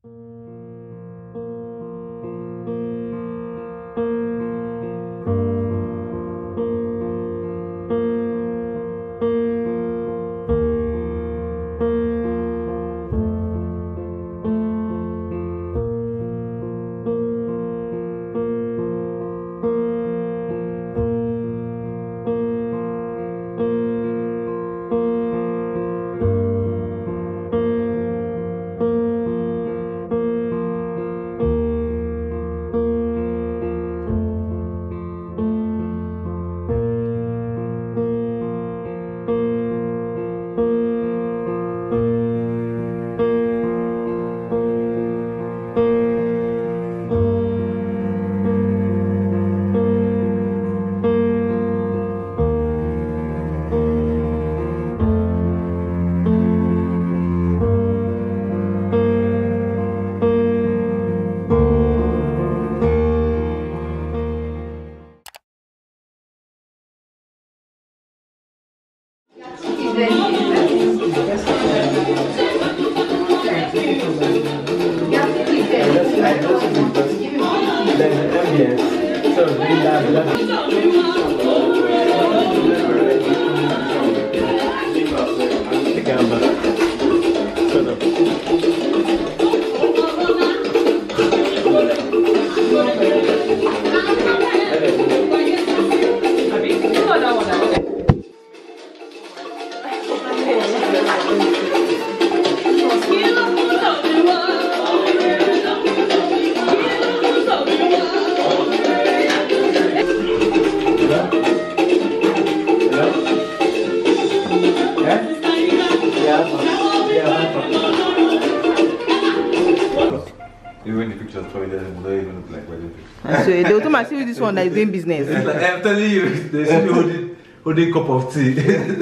Even the pictures toilet and don't even look like wedding pictures. So they will come and see this one that is doing business. I'm telling you, they see me holding cup of tea.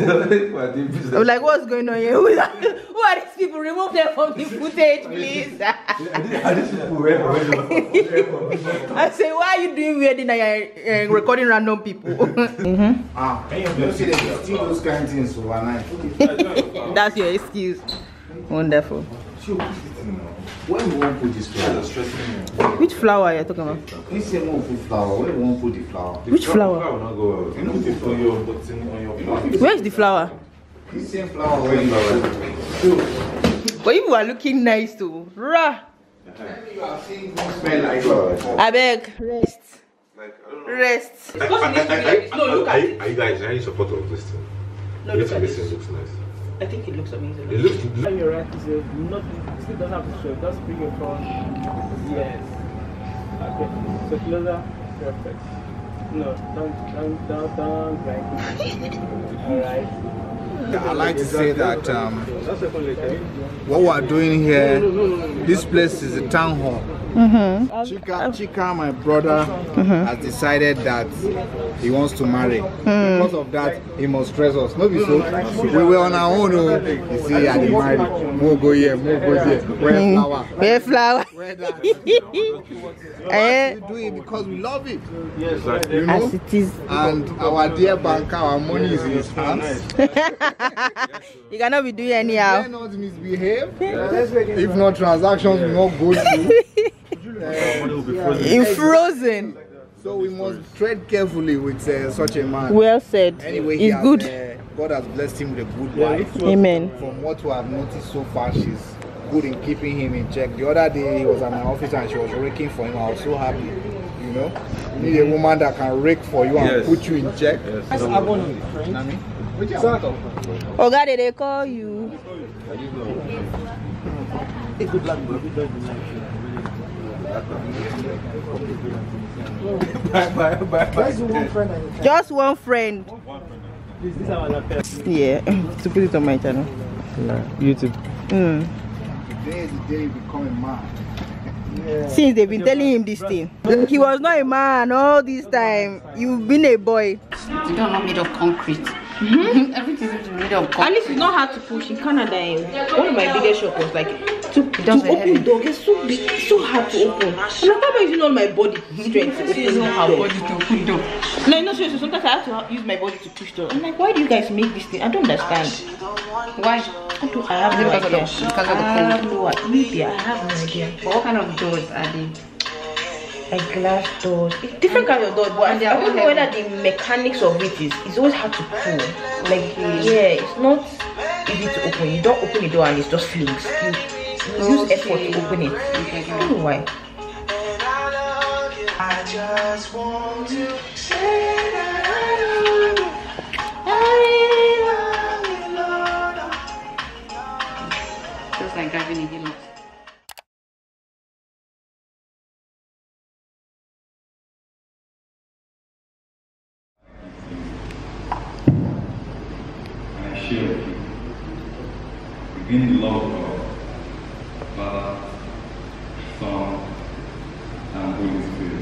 I'm like, what's going on here? Who are these people? Remove them from the footage, please. Are these people I say, why are you doing wedding and you're recording random people? You see they steal those kind of things overnight. That's your excuse. Wonderful. When we won't put this flower? Which flower are you talking about? You say no put flower. When we won't put the flower? Which flower? Flower will not go well. You know, put it on your flower. Where is the flower? The same flower where you are. But you are looking nice too. Rah. You are seeing smell like flower. I beg. Rest. Like, I don't know. Rest. Are you guys any support of this thing? No, look at This this. thing looks nice. I think it looks amazing. It looks. You're right. It doesn't have to show. Just bring your phone. Yes. Okay. So closer. Perfect. No, don't like. All right. I like to say that what we are doing here, this place is a town hall. Chika, my brother, has decided that he wants to marry. Because of that, he must stress us. No, be so. We were on our own. You see, I didn't marry. More go here, more go there. Where flower? Where flower? Where that? We do it because we love it. Yes, you know? As it is. And our dear banker, our money is in his hands. You cannot be doing anyhow. You cannot misbehave. If not, transactions will not go through. In frozen. So we must tread carefully with such a man. Well said. Anyway, it's good. God has blessed him with a good wife. Amen. From what we have noticed so far, she's good in keeping him in check. The other day, he was at my office and she was raking for him. I was so happy. You know, you need a woman that can rake for you and put you in check. Yes. Oh God, they call you. Just one friend. Yeah, to put it on my channel. YouTube. Today is the day you become a man. Since they've been telling him this thing, he was not a man all this time. You've been a boy. You don't know made of concrete. Everything is made of concrete. At least it's not hard to push. In Canada, one of my biggest shock was like to open the door. It's so big, it's so hard to open. I'm like, how am I using all my body strength to open her body to open door? No, no, seriously. Sometimes I have to use my body to push door. I'm like, why do you guys make this thing? I don't understand. Why? I have no idea. Because of the cold. Maybe I have no idea. But what kind of doors are they? Like glass doors. It's different kind of doors, but I don't know whether the mechanics of it is. It's always hard to pull. Like yeah, it's not easy to open. You don't open the door and it's just flings. You use effort to open it. I don't know why. I just want to say that I love you, Lord. Feels like driving a hillock. In the love of Father, Son, and Holy Spirit.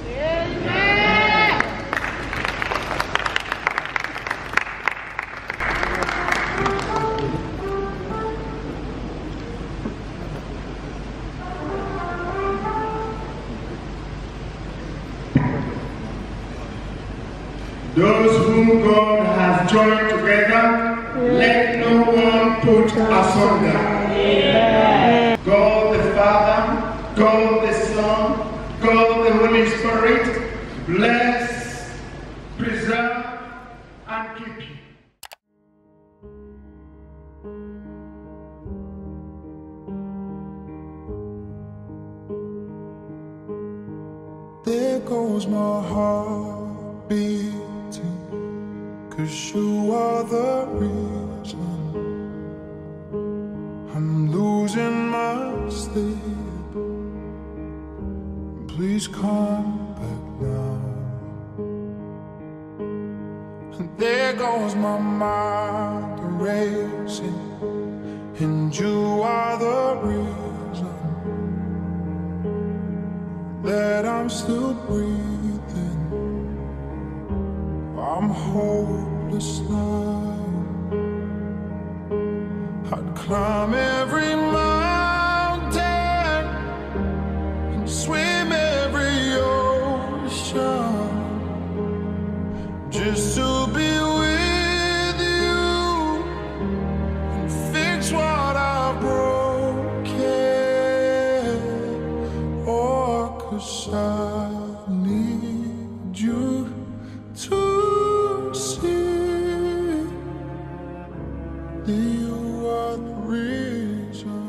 Those whom God has joined together, let no one put asunder. Amen. God the Father, God the Son, God the Holy Spirit, bless, preserve, and keep you. There goes my heart beating, 'cause you are the reason I'm losing my sleep. Please come back now. And there goes my mind racing, and you are the reason that I'm still breathing. I'm hopeless now. I'd climb every mountain and swim every ocean just to be with you and fix what I've broken. Oh, 'cause I need you to see that you are the reason.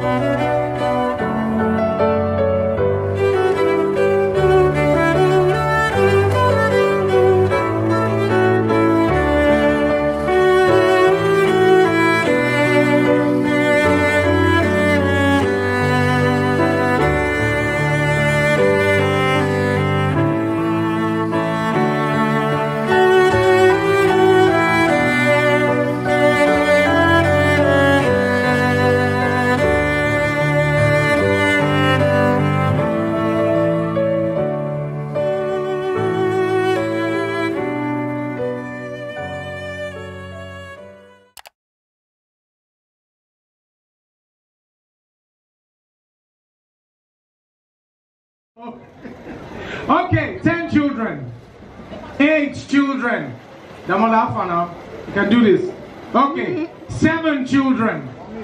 Okay, 10 children, 8 children. The mother now, you can do this. Okay, 7 children,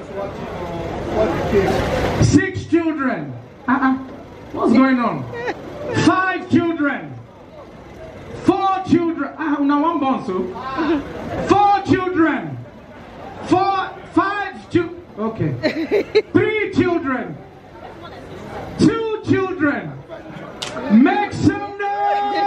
6 children. What's going on? 5 children, 4 children. Now one bonso. 4 children, 5 children. Okay, 3 children, 2 children. Make some noise!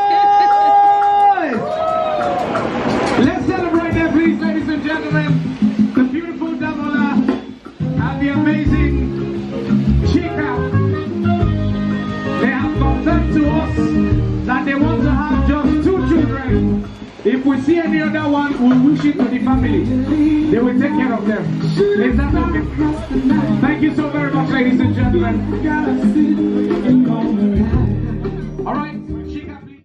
Let's celebrate them, please, ladies and gentlemen. The beautiful Damola and the amazing Chika. They have confirmed to us that they want to have just 2 children. If we see any other one, we'll wish it to the family. They will take care of them. Is that okay? Thank you so very much, ladies and gentlemen. All right, Chika, please.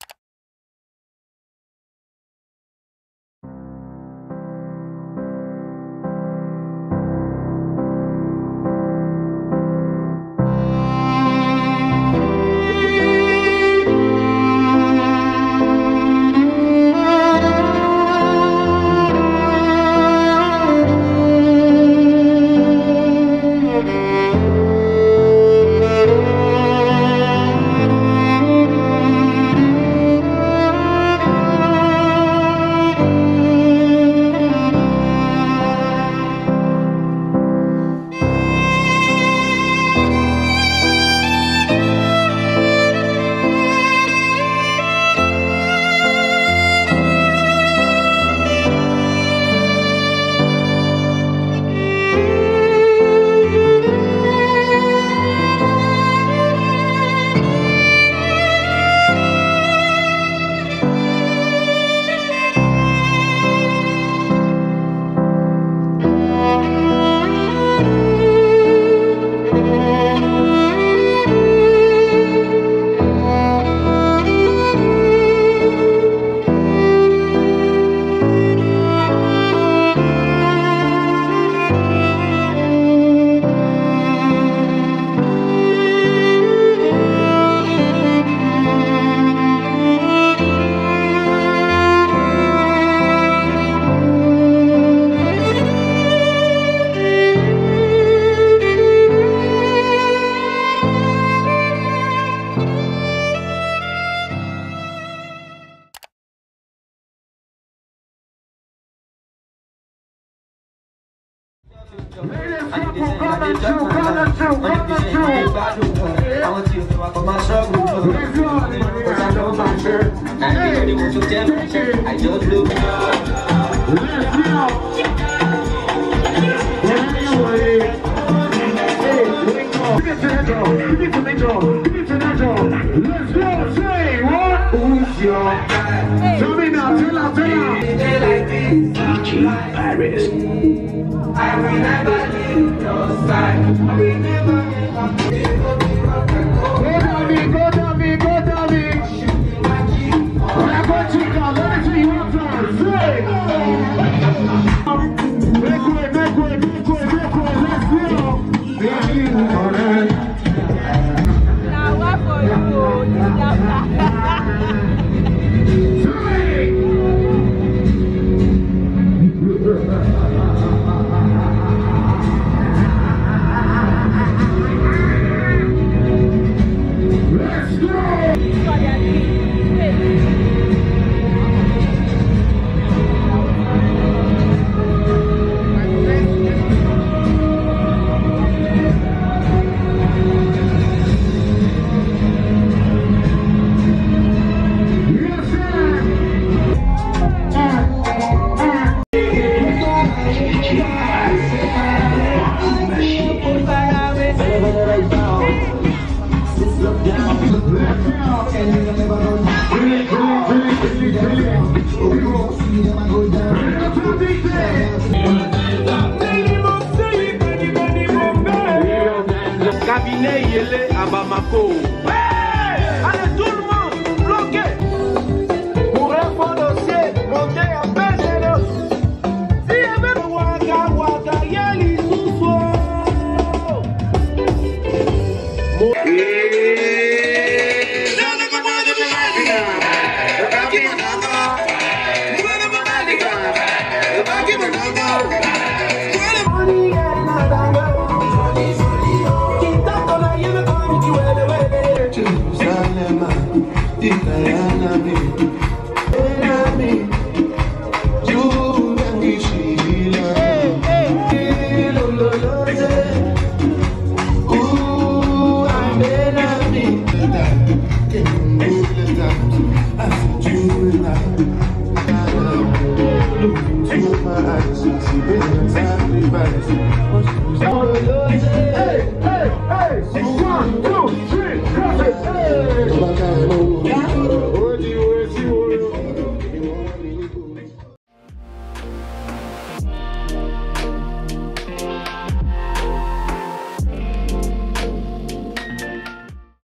I will never leave your side. I will never cabinet Yele à Bamako. Allez, tout le monde, bloqué. Pour un fond dossier, montez à Pézélo. Si y avait Waka Waka Yali Sousso. Look into my eyes, see exactly right.